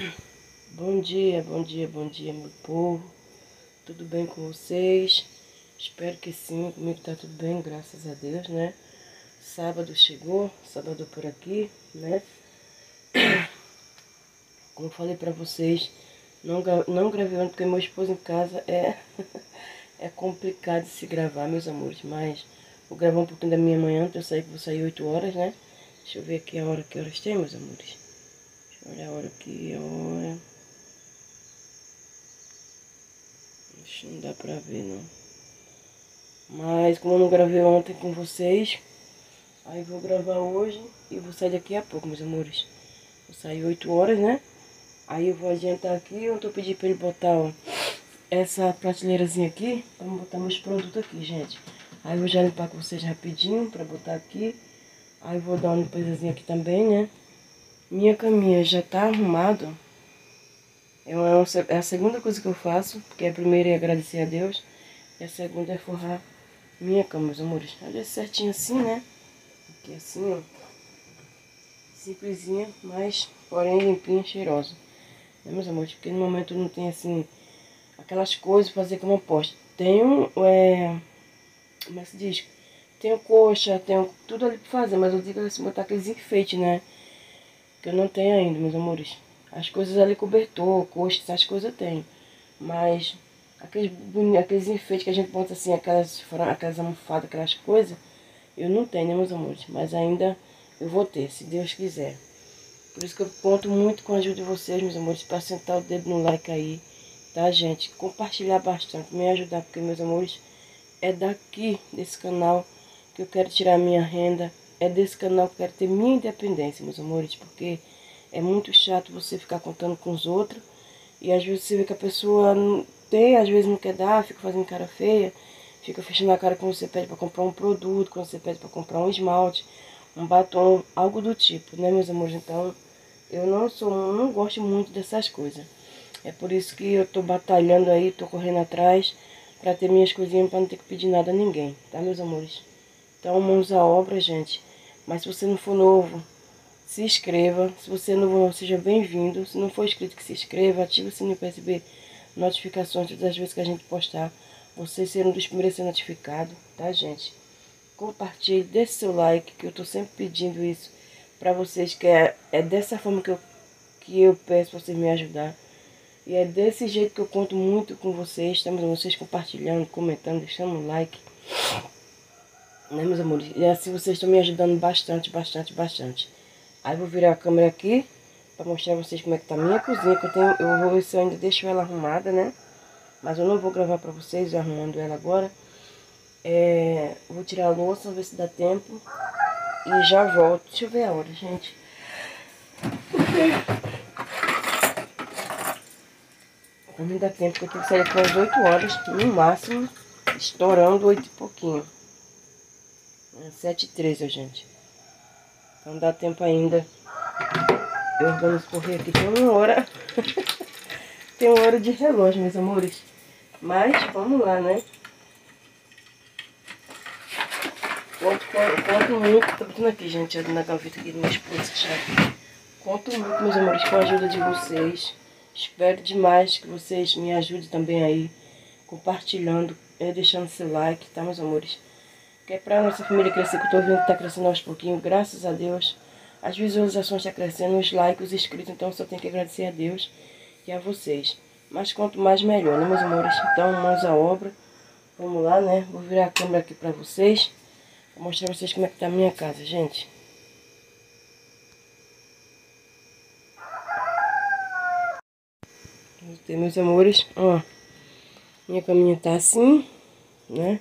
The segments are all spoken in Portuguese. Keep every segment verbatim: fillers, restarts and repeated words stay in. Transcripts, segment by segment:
Bom dia, bom dia, bom dia, meu povo. Tudo bem com vocês? Espero que sim, comigo tá tudo bem, graças a Deus, né? Sábado chegou, sábado por aqui, né? Como eu falei pra vocês, não, não gravei ontem porque meu esposo em casa é, é complicado de se gravar, meus amores. Mas vou gravar um pouquinho da minha manhã, então eu saí, vou sair oito horas, né? Deixa eu ver aqui a hora, que horas tem, meus amores. Deixa eu olhar a hora aqui, a hora... Acho que não dá pra ver, não. Mas como eu não gravei ontem com vocês, aí vou gravar hoje e vou sair daqui a pouco, meus amores. Vou sair oito horas, né? Aí eu vou adiantar aqui, eu tô pedindo pra ele botar, ó, essa prateleirazinha aqui, pra botar meus produtos aqui, gente. Aí eu vou já limpar com vocês rapidinho, pra botar aqui. Aí eu vou dar uma limpezazinha aqui também, né? Minha caminha já tá arrumada. É, uma, é a segunda coisa que eu faço, porque a primeira é agradecer a Deus. E a segunda é forrar minha cama, meus amores. Olha certinho assim, né? Aqui assim, ó. Simplesinha, mas porém limpinha, cheirosa. Né, meus amores? Porque no momento não tem assim, aquelas coisas pra fazer como eu posto. Tenho, é... como é que se diz? Tenho coxa, tenho tudo ali pra fazer, mas eu digo assim, botar aqueles enfeites, né? Que eu não tenho ainda, meus amores. As coisas ali, cobertor, coxa, essas coisas eu tenho. Mas aqueles, aqueles enfeites que a gente bota assim, aquelas, aquelas almofadas, aquelas coisas, eu não tenho, né, meus amores? Mas ainda eu vou ter, se Deus quiser. Por isso que eu conto muito com a ajuda de vocês, meus amores, para sentar o dedo no like aí, tá, gente? Compartilhar bastante, me ajudar, porque, meus amores, é daqui, desse canal, que eu quero tirar a minha renda. É desse canal que eu quero ter minha independência, meus amores, porque é muito chato você ficar contando com os outros. E às vezes você vê que a pessoa não tem, às vezes não quer dar, fica fazendo cara feia, fica fechando a cara quando você pede para comprar um produto, quando você pede para comprar um esmalte, um batom, algo do tipo, né, meus amores? Então, eu não sou, não gosto muito dessas coisas. É por isso que eu tô batalhando aí, tô correndo atrás para ter minhas coisinhas, para não ter que pedir nada a ninguém, tá, meus amores? Então, mãos à obra, gente. Mas se você não for novo, se inscreva. Se você é novo, seja bem-vindo. Se não for inscrito, que se inscreva. Ative o sininho para receber notificações todas as vezes que a gente postar. Você ser um dos primeiros a ser notificado, tá, gente? Compartilhe, deixe seu like, que eu tô sempre pedindo isso para vocês, que é, é dessa forma que eu, que eu peço pra vocês me ajudar. E é desse jeito que eu conto muito com vocês. Estamos vocês compartilhando, comentando, deixando um like. Né, meus amores? E assim vocês estão me ajudando bastante, bastante, bastante. Aí eu vou virar a câmera aqui pra mostrar a vocês como é que tá a minha cozinha, que eu tenho, eu vou ver se eu ainda deixo ela arrumada, né? Mas eu não vou gravar pra vocês arrumando ela agora. É, vou tirar a louça, ver se dá tempo. E já volto. Deixa eu ver a hora, gente. Pra mim dá tempo, porque eu tenho que sair com as oito horas, no máximo, estourando oito e pouquinho. É sete e treze, gente. Então dá tempo ainda. Eu vou correr aqui, tem uma hora. Tem uma hora de relógio, meus amores. Mas vamos lá, né? Conto, conto, conto muito. Tô botando aqui, gente, ali na gaveta aqui do meu esposo. Já. Conto muito, meus amores, com a ajuda de vocês. Espero demais que vocês me ajudem também aí, compartilhando, deixando seu like, tá, meus amores? Que é pra nossa família crescer, que eu tô vendo que tá crescendo aos pouquinhos, graças a Deus. As visualizações tá crescendo, os likes, os inscritos, então eu só tenho que agradecer a Deus e a vocês. Mas quanto mais melhor, né, meus amores? Então, mãos à obra. Vamos lá, né? Vou virar a câmera aqui pra vocês. Vou mostrar pra vocês como é que tá a minha casa, gente. Tem, meus amores, ó. Minha caminha tá assim, né?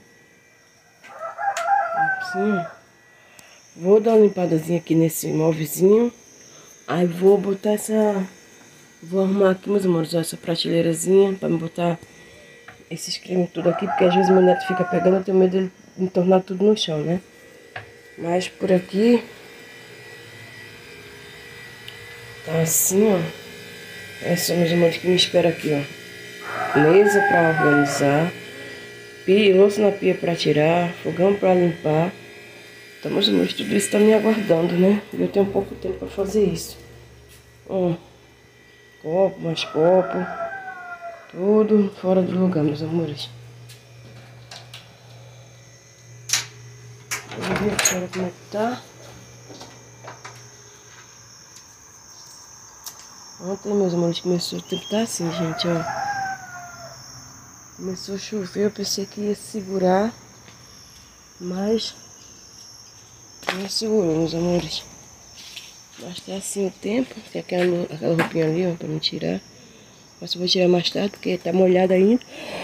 Assim. Vou dar uma limpadazinha aqui nesse móvelzinho. Aí vou botar essa... Vou arrumar aqui, meus amores, ó, essa prateleirazinha pra me botar esses cremes tudo aqui, porque às vezes meu neto fica pegando, eu tenho medo dele entornar tudo no chão, né? Mas por aqui tá assim, ó. Esses são meus amores que me esperam aqui, ó. Mesa pra organizar, pia, louça na pia pra tirar, fogão pra limpar. Então, meus amores, tudo isso tá me aguardando, né? E eu tenho pouco tempo pra fazer isso. Ó. Copo, mais copo. Tudo fora do lugar, meus amores. Vamos ver agora como é que tá. Ontem, meus amores, começou o tempo tá assim, gente, ó. Começou a chover, eu pensei que ia segurar, mas não segurou, meus amores. Mas tá assim o tempo, tem aquela, aquela roupinha ali, ó, pra não tirar. Mas eu vou tirar mais tarde, porque tá molhado ainda.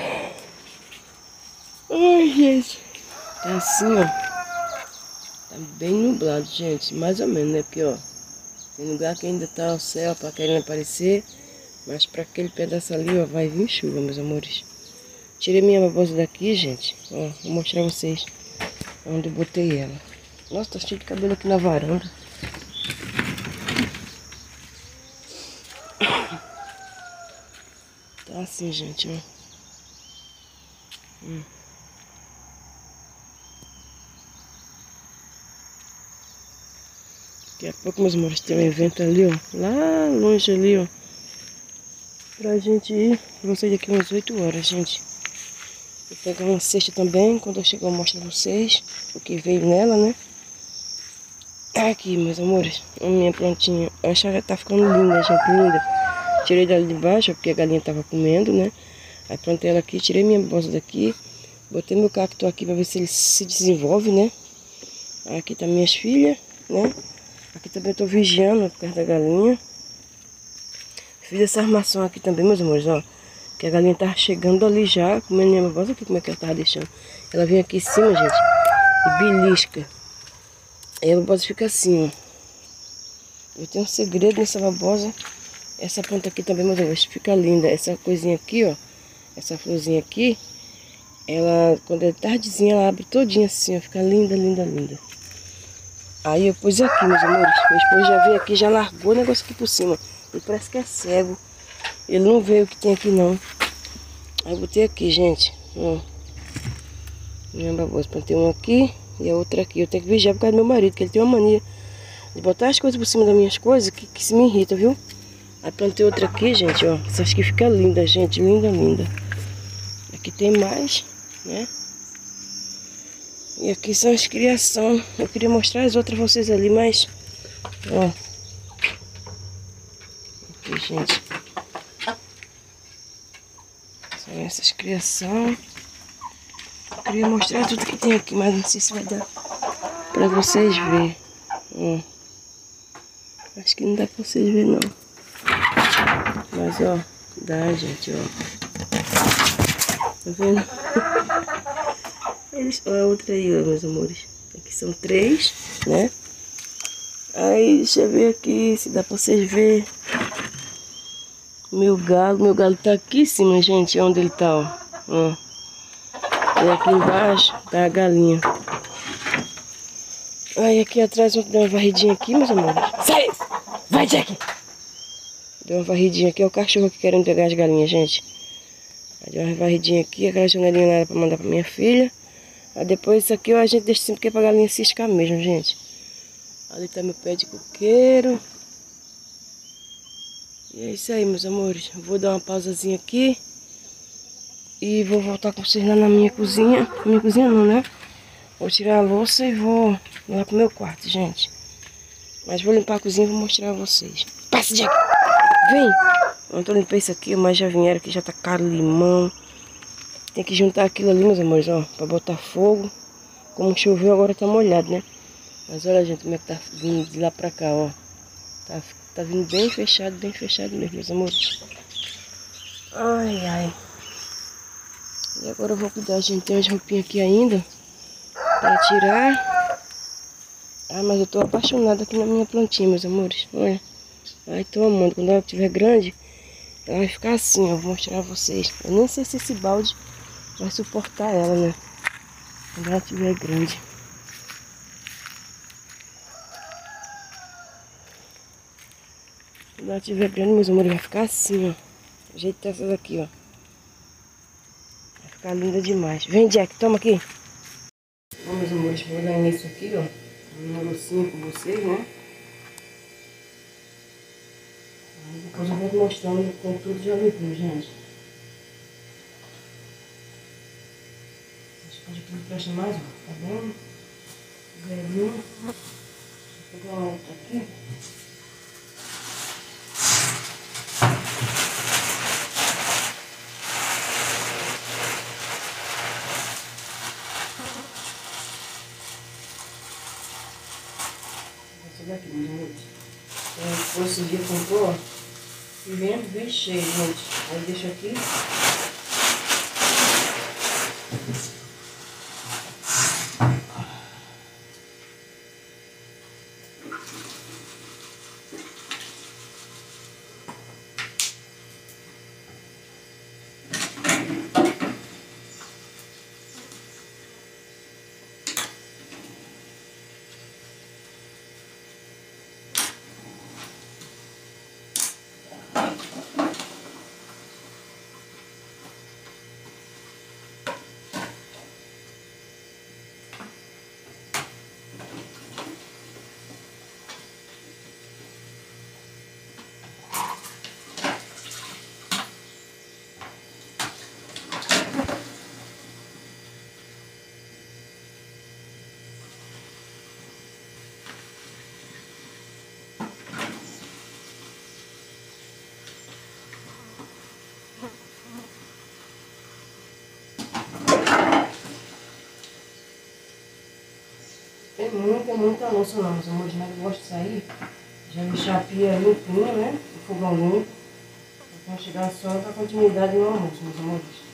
Ai, gente. Tá assim, ó. Tá bem nublado, gente. Mais ou menos, né? Porque, ó, tem lugar que ainda tá o céu pra querendo aparecer. Mas pra aquele pedaço ali, ó, vai vir chuva, meus amores. Tirei minha babosa daqui, gente. Ó, vou mostrar pra vocês onde eu botei ela. Nossa, tá cheio de cabelo aqui na varanda. Tá assim, gente, ó. Hum. Daqui a pouco, meus amores, tem um evento ali, ó. Lá longe ali, ó. Pra gente ir. Vou sair daqui umas oito horas, gente. Vou pegar uma cesta também. Quando eu chegar eu mostro pra vocês o que veio nela, né? Aqui, meus amores, a minha plantinha. Eu acho que ela tá ficando linda, gente, linda. Tirei dela de baixo, porque a galinha tava comendo, né? Aí plantei ela aqui, tirei minha bosta daqui. Botei meu cacto aqui pra ver se ele se desenvolve, né? Aqui tá minhas filhas, né? Aqui também eu tô vigiando por causa da galinha. Fiz essa armação aqui também, meus amores, ó. Que a galinha tava chegando ali já, comendo minha babosa. Aqui como é que ela tava deixando. Ela vem aqui em cima, gente, e belisca. Aí a babosa fica assim, ó. Eu tenho um segredo nessa babosa. Essa planta aqui também, meus amores, fica linda. Essa coisinha aqui, ó. Essa florzinha aqui. Ela, quando é tardezinha, ela abre todinha assim, ó. Fica linda, linda, linda. Aí eu pus aqui, meus amores. Meu esposo já veio aqui, já largou o negócio aqui por cima. Ele parece que é cego. Ele não vê o que tem aqui, não. Aí eu botei aqui, gente. Ó. Minha babosa. Plantei uma aqui e a outra aqui. Eu tenho que vigiar por causa do meu marido, que ele tem uma mania de botar as coisas por cima das minhas coisas, que, que se me irrita, viu? Aí plantei outra aqui, gente, ó. Essa acho que fica linda, gente. Linda, linda. Aqui tem mais, né? E aqui são as criações. Eu queria mostrar as outras pra vocês ali, mas... Ó. Aqui, gente. São essas criações. Eu queria mostrar tudo que tem aqui, mas não sei se vai dar pra vocês verem. Ó. Acho que não dá pra vocês verem, não. Mas, ó. Dá, gente, ó. Tá vendo? Eles, ó, a outra aí, ó, meus amores. Aqui são três, né? Aí, deixa eu ver aqui se dá pra vocês verem. Meu galo, meu galo tá aqui em cima, gente, onde ele tá, ó. Ó. E aqui embaixo tá a galinha. Aí aqui atrás eu dei uma varridinha aqui, meus amores. Sai! Vai, Jack! Deu uma varridinha aqui, é o cachorro aqui querendo pegar as galinhas, gente. Aí deu uma varridinha aqui, aquela janelinha lá era pra mandar pra minha filha. Aí depois isso aqui a gente deixa sempre que é pra galinha ciscar mesmo, gente. Ali tá meu pé de coqueiro. E é isso aí, meus amores. Vou dar uma pausazinha aqui. E vou voltar com vocês lá na minha cozinha. Minha cozinha não, né? Vou tirar a louça e vou lá pro meu quarto, gente. Mas vou limpar a cozinha e vou mostrar a vocês. Passa, Jack! Vem! Eu tô limpando isso aqui, mas já vieram aqui, já tá caro limão. Tem que juntar aquilo ali, meus amores, ó. Pra botar fogo. Como choveu, agora tá molhado, né? Mas olha, gente, como é que tá vindo de lá pra cá, ó. Tá, tá vindo bem fechado, bem fechado mesmo, meus amores. Ai, ai. E agora eu vou cuidar, gente. Tem umas roupinhas aqui ainda pra tirar. Ah, mas eu tô apaixonada aqui na minha plantinha, meus amores. Olha. Ai, tô amando. Quando ela estiver grande, ela vai ficar assim, ó. Vou mostrar a vocês. Eu nem sei se esse balde vai suportar ela, né? Quando ela estiver grande. Quando ela estiver grande, meus amores, vai ficar assim, ó. Do jeito dessas aqui, ó. Vai ficar linda demais. Vem, Jack, toma aqui. Bom, meus amores, vou dar início aqui, ó. Uma loucinha com vocês, né? Aí depois eu vou mostrando com tudo já limpinho, gente. Acho que pode aqui presta mais, ó. Tá bem? Velhinho. Vou pegar uma outra aqui. Essa daqui, gente. É, esse dia comprou e vem bem cheio, gente. Aí deixa aqui. Tem muita, muita louça não, meus amores, mas eu gosto de sair. Já deixar a pia limpinha, né? O fogão limpo. Pra chegar só pra continuidade no almoço, meus amores.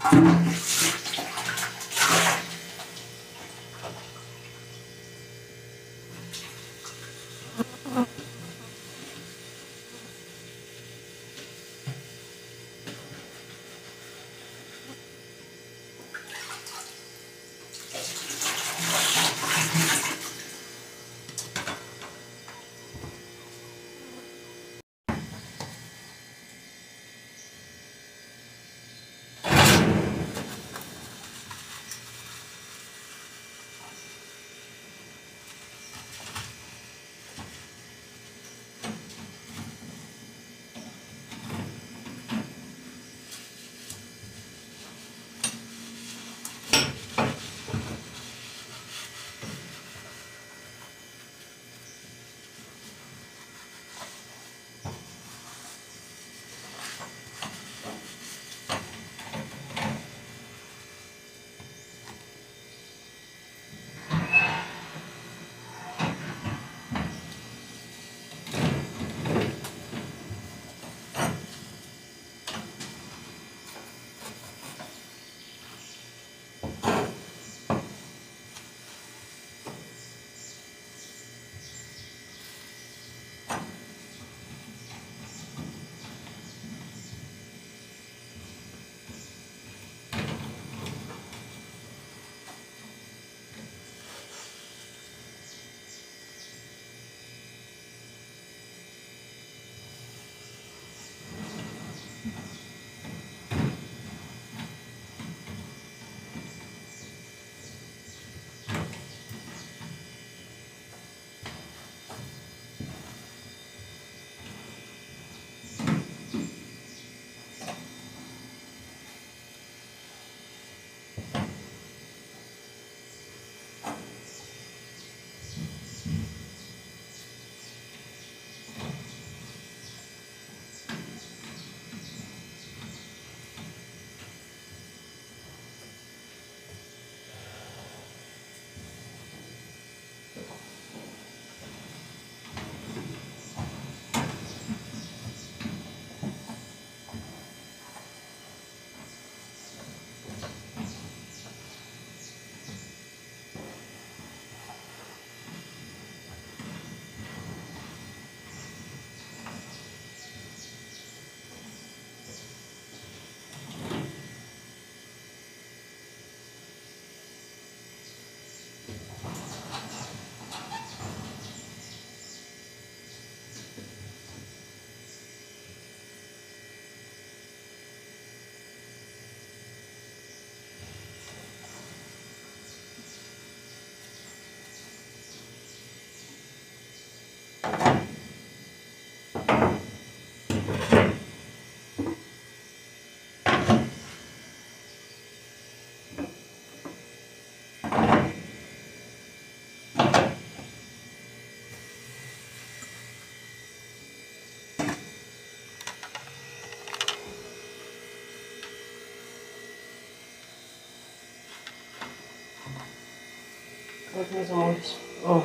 Pronto, meus amores. Ó,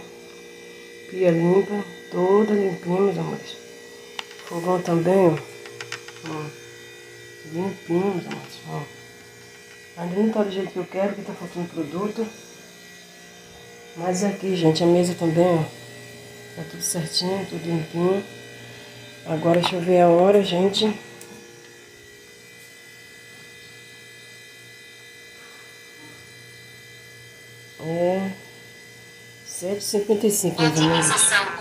pia limpa, toda limpinha, meus amores. Fogão também, ó. Ó, limpinho, meus amores. Ó. Ainda não tá do jeito que eu quero, porque tá faltando produto. Mas aqui, gente, a mesa também, ó. Tá tudo certinho, tudo limpinho. Agora deixa eu ver a hora, gente. É sete e cinquenta e cinco, mais ou menos.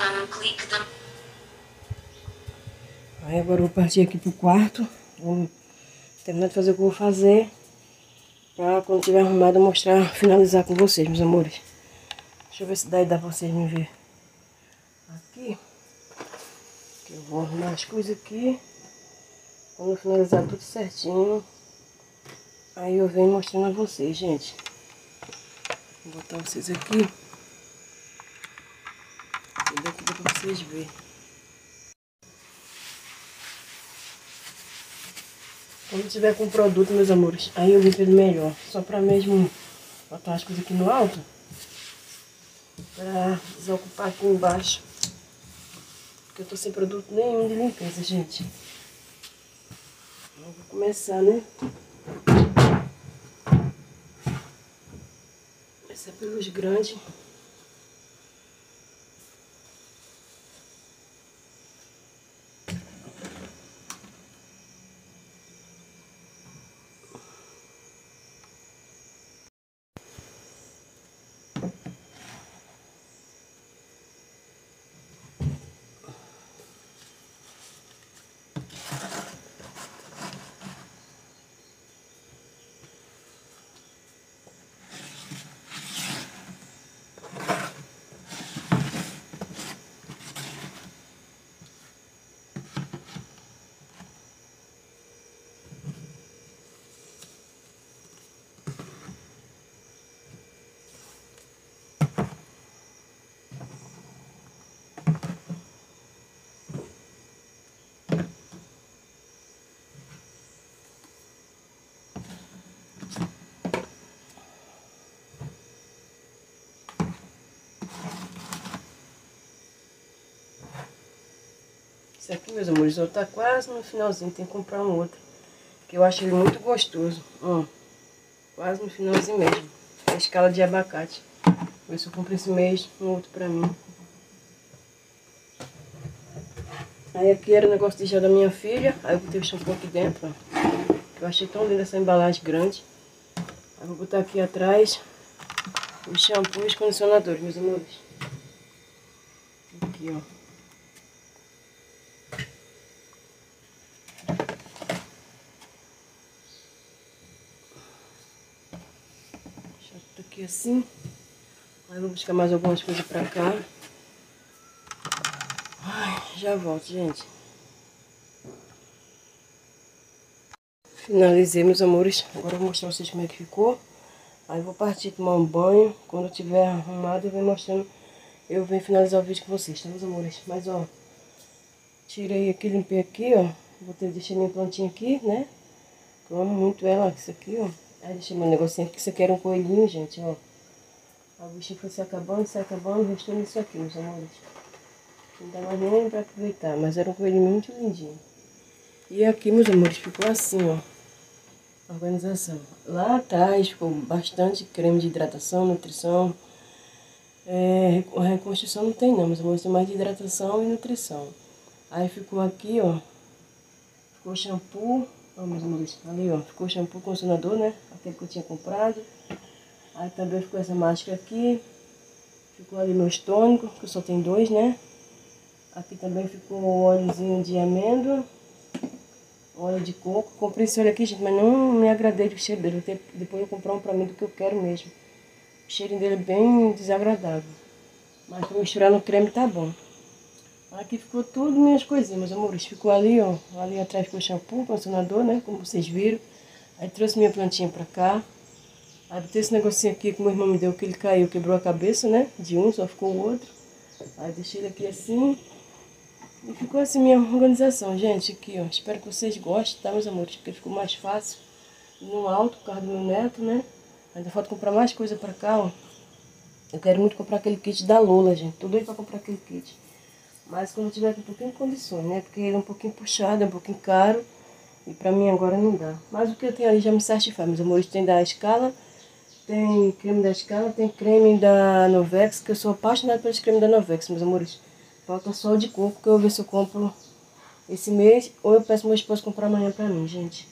Aí agora eu vou partir aqui pro quarto. Vou terminar de fazer o que eu vou fazer. Pra quando tiver arrumado eu mostrar, finalizar com vocês, meus amores. Deixa eu ver se daí dá pra vocês me ver. Aqui. Que eu vou arrumar as coisas aqui. Quando eu finalizar tudo certinho. Aí eu venho mostrando a vocês, gente. Vou botar vocês aqui. E daqui dá pra vocês verem. Quando tiver com produto, meus amores, aí eu limpo ele melhor. Só pra mesmo botar as coisas aqui no alto. Pra desocupar aqui embaixo. Porque eu tô sem produto nenhum de limpeza, gente. Então, vou começar, né? Essa é pelos grandes. Esse aqui, meus amores, já tá quase no finalzinho, tem que comprar um outro. Que eu acho ele muito gostoso. Ó, quase no finalzinho mesmo. É a escala de abacate. Vou ver se eu compro esse mês um outro pra mim. Aí aqui era o negócio de gel da minha filha. Aí eu botei o shampoo aqui dentro, ó. Eu achei tão linda essa embalagem grande. Aí vou botar aqui atrás os shampoos e os condicionadores, meus amores. Aqui, ó. Aqui assim. Aí vou buscar mais algumas coisas pra cá. Ai, já volto, gente. Finalizei, meus amores. Agora eu vou mostrar pra vocês como é que ficou. Aí vou partir tomar um banho. Quando eu tiver arrumado, eu venho mostrando. Eu venho finalizar o vídeo com vocês, tá, meus amores? Mas, ó, tirei aqui, limpei aqui, ó. Botei, deixei minha plantinha aqui, né? Eu amo muito ela, isso aqui, ó. Aí deixei meu negocinho aqui, isso aqui era um coelhinho, gente, ó. A bichinha foi se acabando, se acabando, restou nisso aqui, meus amores. Não dá mais nem pra aproveitar, mas era um coelhinho muito lindinho. E aqui, meus amores, ficou assim, ó. A organização. Lá atrás ficou bastante creme de hidratação, nutrição. É, reconstrução não tem não, meus amores, tem mais de hidratação e nutrição. Aí ficou aqui, ó. Ficou shampoo. Ó, meus amores, ali, ó. Ficou shampoo, condicionador, né? Aquele que eu tinha comprado. Aí também ficou essa máscara aqui. Ficou ali meus tônicos, que eu só tenho dois, né? Aqui também ficou o óleozinho de amêndoa. Óleo de coco. Comprei esse óleo aqui, gente, mas não me agradei do cheiro dele. Depois eu vou comprar um pra mim do que eu quero mesmo. O cheirinho dele é bem desagradável. Mas pra misturar no creme tá bom. Aqui ficou tudo minhas coisinhas, meus amores. Ficou ali, ó. Ali atrás ficou shampoo, condicionador, né? Como vocês viram. Aí trouxe minha plantinha pra cá. Aí botei esse negocinho aqui que meu irmão me deu, que ele caiu, quebrou a cabeça, né? De um, só ficou o outro. Aí deixei ele aqui assim. E ficou assim minha organização, gente. Aqui, ó. Espero que vocês gostem, tá, meus amores? Porque ficou mais fácil. No alto, por causa do meu neto, né? Ainda falta comprar mais coisa pra cá, ó. Eu quero muito comprar aquele kit da Lola, gente. Tô doido pra comprar aquele kit. Mas quando eu tiver um pouquinho de condições, né? Porque ele é um pouquinho puxado, é um pouquinho caro. E pra mim agora não dá. Mas o que eu tenho ali já me satisfaz, meus amores. Tem da Escala, tem creme da Escala, tem creme da Novex, que eu sou apaixonada pelos cremes da Novex, meus amores. Falta só o de coco, que eu vou ver se eu compro esse mês. Ou eu peço meu esposo comprar amanhã pra mim, gente.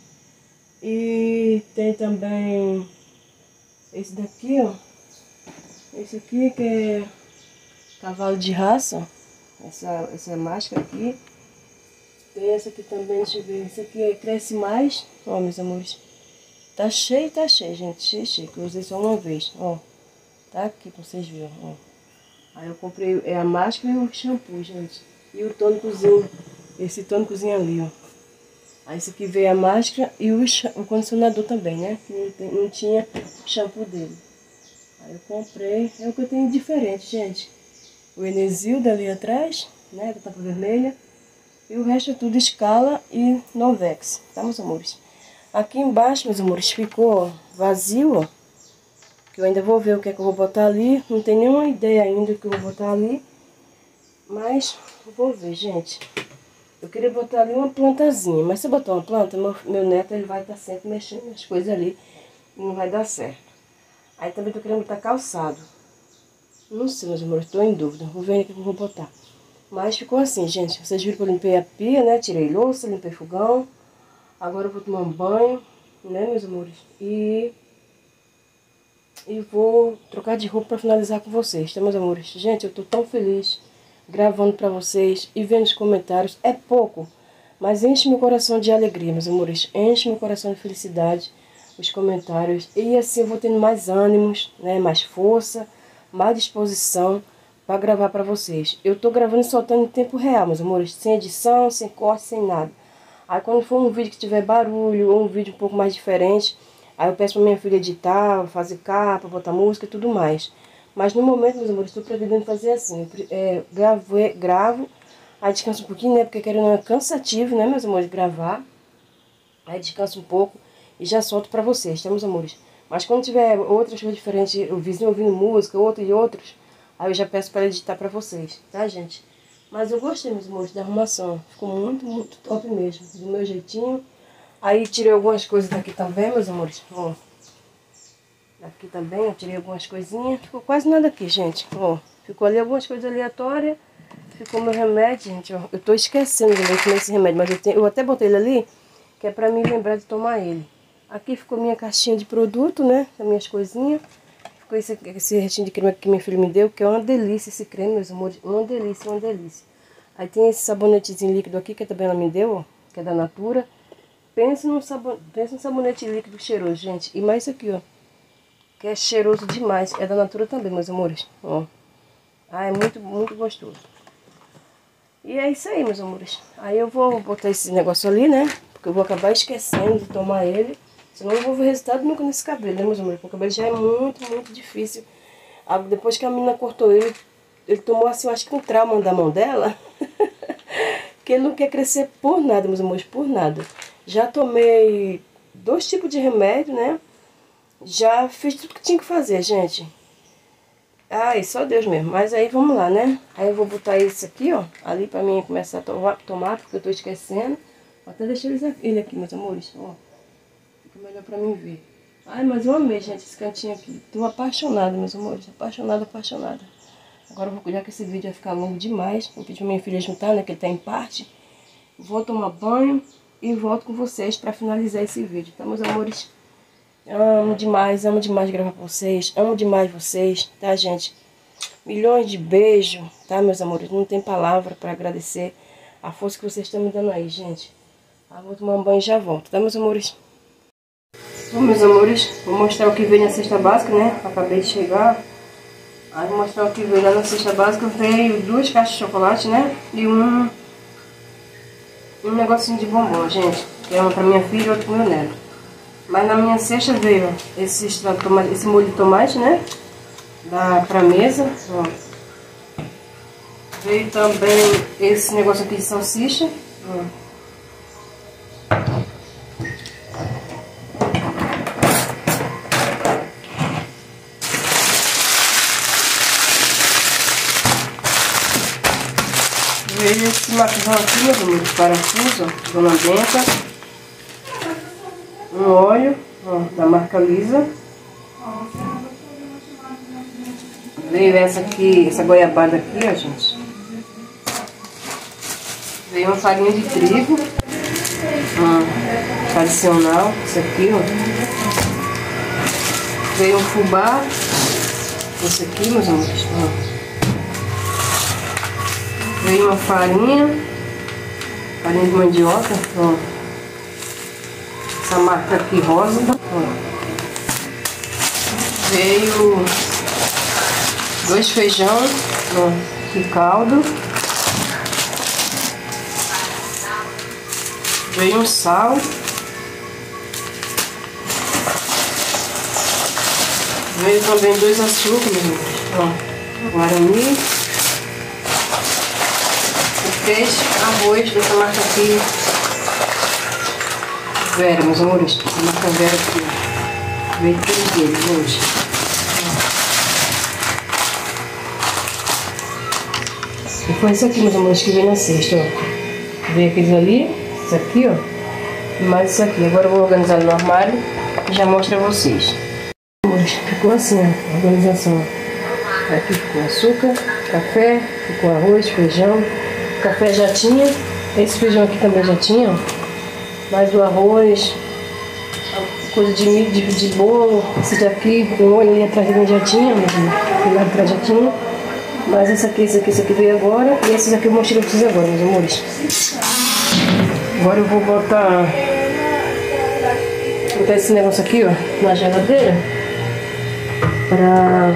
E tem também esse daqui, ó. Esse aqui que é cavalo de raça. Essa, essa máscara aqui. Tem essa aqui também, deixa eu ver. Esse aqui é cresce mais. Ó, meus amores. Tá cheio, tá cheio, gente. Cheio, cheio. Que eu usei só uma vez. Ó. Tá aqui pra vocês verem, ó. Aí eu comprei é a máscara e o shampoo, gente. E o tônicozinho. Esse tônicozinho ali, ó. Aí esse aqui veio a máscara e o, o condicionador também, né? Que não, tem, não tinha o shampoo dele. Aí eu comprei. É o que eu tenho diferente, gente. O Enesil dali atrás, né? Da tampa vermelha. E o resto é tudo Escala e Novex, tá, meus amores? Aqui embaixo, meus amores, ficou ó, vazio, ó. Que eu ainda vou ver o que é que eu vou botar ali. Não tenho nenhuma ideia ainda do que eu vou botar ali. Mas eu vou ver, gente. Eu queria botar ali uma plantazinha. Mas se eu botar uma planta, meu, meu neto ele vai estar sempre mexendo nas coisas ali. E não vai dar certo. Aí também tô querendo botar calçado. Não sei, meus amores, tô em dúvida. Vou ver o que eu vou botar. Mas ficou assim, gente. Vocês viram que eu limpei a pia, né? Tirei louça, limpei fogão. Agora eu vou tomar um banho, né, meus amores? E... E vou trocar de roupa pra finalizar com vocês, tá, meus amores? Gente, eu tô tão feliz gravando pra vocês e vendo os comentários. É pouco, mas enche meu coração de alegria, meus amores. Enche meu coração de felicidade os comentários. E assim eu vou tendo mais ânimos, né? Mais força, mais disposição pra gravar pra vocês. Eu tô gravando e soltando em tempo real, meus amores. Sem edição, sem corte, sem nada. Aí quando for um vídeo que tiver barulho ou um vídeo um pouco mais diferente, aí eu peço pra minha filha editar, fazer capa, botar música e tudo mais. Mas no momento, meus amores, estou pretendendo fazer assim. É, gravo, gravo, aí descanso um pouquinho, né? Porque querendo é cansativo, né, meus amores, gravar. Aí descanso um pouco e já solto pra vocês, tá, meus amores? Mas quando tiver outras coisas diferentes, o vizinho ouvindo música, outro e outros, aí eu já peço para editar pra vocês, tá, gente? Mas eu gostei, meus amores, da arrumação. Ficou muito, muito top mesmo, do meu jeitinho. Aí tirei algumas coisas daqui também, meus amores. Ó. Daqui também eu tirei algumas coisinhas. Ficou quase nada aqui, gente. Ó. Ficou ali algumas coisas aleatórias. Ficou meu remédio, gente. Ó. Eu tô esquecendo de tomar esse remédio, mas eu, tenho, eu até botei ele ali, que é pra me lembrar de tomar ele. Aqui ficou minha caixinha de produto, né? As minhas coisinhas. Ficou esse, esse restinho de creme que minha filha me deu, que é uma delícia esse creme, meus amores. Uma delícia, uma delícia. Aí tem esse sabonetezinho líquido aqui, que também ela me deu, ó. Que é da Natura. Pensa num, sabon... Pensa num sabonete líquido cheiroso, gente. E mais isso aqui, ó. Que é cheiroso demais. É da Natura também, meus amores. Ó. Ah, é muito, muito gostoso. E é isso aí, meus amores. Aí eu vou botar esse negócio ali, né? Porque eu vou acabar esquecendo de tomar ele. Senão eu vou ver resultado nunca nesse cabelo, né, meus amores? Porque o cabelo já é muito, muito difícil. Depois que a menina cortou ele, ele tomou assim, eu acho que um trauma da mão dela. Que ele não quer crescer por nada, meus amores, por nada. Já tomei dois tipos de remédio, né? Já fiz tudo que tinha que fazer, gente. Ai, só Deus mesmo. Mas aí vamos lá, né? Aí eu vou botar esse aqui, ó. Ali pra mim começar a tomar, porque eu tô esquecendo. Vou até deixar ele aqui, meus amores. Ó. Fica melhor pra mim ver. Ai, mas eu amei, gente, esse cantinho aqui. Tô apaixonada, meus amores. Apaixonada, apaixonada. Agora eu vou cuidar que esse vídeo vai ficar longo demais. Vou pedir pra minha filha juntar, né? Que ele tá em parte. Vou tomar banho e volto com vocês pra finalizar esse vídeo, tá, meus amores? Amo demais, amo demais gravar com vocês. Amo demais vocês, tá, gente? Milhões de beijos, tá, meus amores? Não tem palavra pra agradecer a força que vocês estão me dando aí, gente. Ah, vou tomar um banho e já volto, tá, meus amores? Bom, meus amores, vou mostrar o que veio na cesta básica, né? Acabei de chegar. Aí vou mostrar o que veio lá na cesta básica. Veio duas caixas de chocolate, né? E um... Um negocinho de bombom, gente. Que é uma pra minha filha e outra pro meu neto. Mas na minha cesta veio esse, esse molho de tomate, né? Da, pra mesa. Ó. Veio também esse negócio aqui de salsicha. Ó. Veio esse macarrão aqui, meus amigos, parafuso, ó, Dona Benta. Um óleo, ó, da marca Lisa. Veio essa aqui, essa goiabada aqui, ó, gente. Veio uma farinha de trigo. Ó, tradicional, isso aqui, ó. Veio um fubá. Esse aqui, meus amigos, ó. Veio uma farinha, farinha de mandioca, ó. Essa marca aqui rosa, ó. Veio dois feijão, ó, de caldo. Veio um sal. Veio também dois açúcares, ó, guarani. Três arroz dessa marca aqui, Vera, meus amores, essa marca Vera aqui, veio tudo dele, gente. E foi isso aqui, meus amores, que veio na cesta, ó. Veio aqueles ali, isso aqui, ó, e mais isso aqui. Agora eu vou organizar no armário e já mostro a vocês. amores, ficou assim, ó, a organização. Aqui ficou açúcar, café, ficou arroz, feijão. O café já tinha, esse feijão aqui também já tinha, ó. Mas o arroz, coisa de milho, de, de bolo, esse daqui, o olho ali atrás de mim já tinha, do lado atrás já tinha. Mas esse aqui, esse aqui, esse aqui veio agora, e esses aqui eu mostrei pra vocês agora, meus amores. Agora eu vou botar, botar esse negócio aqui, ó, na geladeira, pra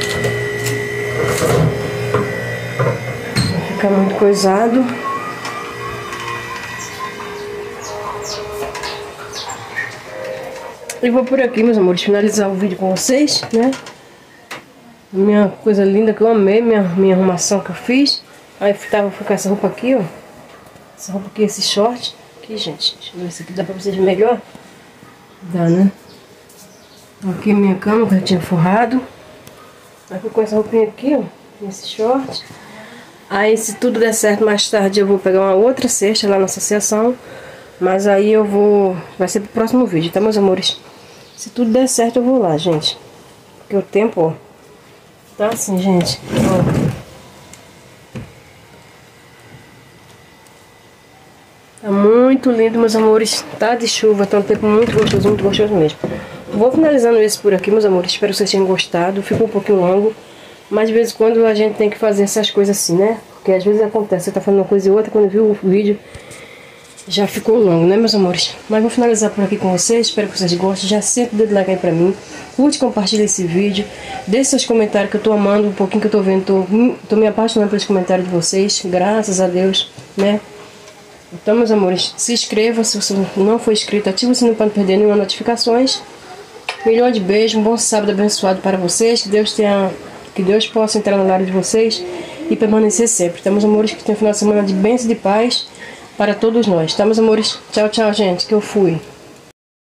não ficar muito coisado. E vou por aqui, meus amores, finalizar o vídeo com vocês, né? Minha coisa linda que eu amei, minha, minha arrumação que eu fiz. Aí tava com essa roupa aqui, ó. Essa roupa aqui, esse short. Aqui, gente, deixa eu ver se aqui dá pra vocês melhor. Dá, né? Aqui minha cama que eu tinha forrado. Aí fui com essa roupinha aqui, ó. Esse short. Aí se tudo der certo mais tarde eu vou pegar uma outra cesta lá na associação. Mas aí eu vou... vai ser pro próximo vídeo, tá, meus amores? Se tudo der certo eu vou lá, gente. Porque o tempo, ó, tá assim, gente. Ó. Tá muito lindo, meus amores. Tá de chuva, tá um tempo muito gostoso, muito gostoso mesmo. Vou finalizando esse por aqui, meus amores. Espero que vocês tenham gostado. Ficou um pouquinho longo. Mas de vez em quando a gente tem que fazer essas coisas assim, né? Porque às vezes acontece, você tá falando uma coisa e outra, quando viu o vídeo já ficou longo, né, meus amores? Mas vou finalizar por aqui com vocês. Espero que vocês gostem. Já sempre dê like aí pra mim. Curte, compartilha esse vídeo. Deixe seus comentários que eu tô amando. Um pouquinho que eu tô vendo. Tô, tô me apaixonando pelos comentários de vocês. Graças a Deus, né? Então, meus amores, se inscreva. Se você não for inscrito, ative o sininho para não perder nenhuma notificações. Milhão de beijos. Um bom sábado abençoado para vocês. Que Deus tenha... Que Deus possa entrar no lar de vocês e permanecer sempre. Então, meus amores, que tenha um final de semana de bênção e de paz para todos nós, tá, meus amores? Tchau, tchau, gente, que eu fui.